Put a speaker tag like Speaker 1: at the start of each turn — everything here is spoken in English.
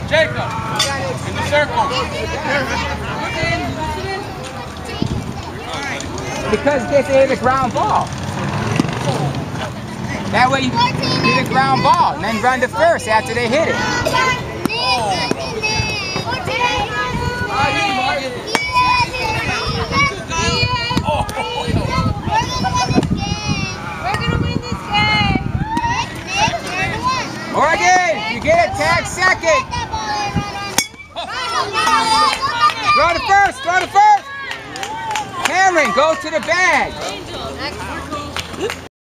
Speaker 1: Jacob, in the circle.
Speaker 2: Because they hit a ground ball. That way you hit a ground ball and then run to first after they hit it. Oregon, you get it, tag second. Throw to first, throw to first. Cameron, go to the bag.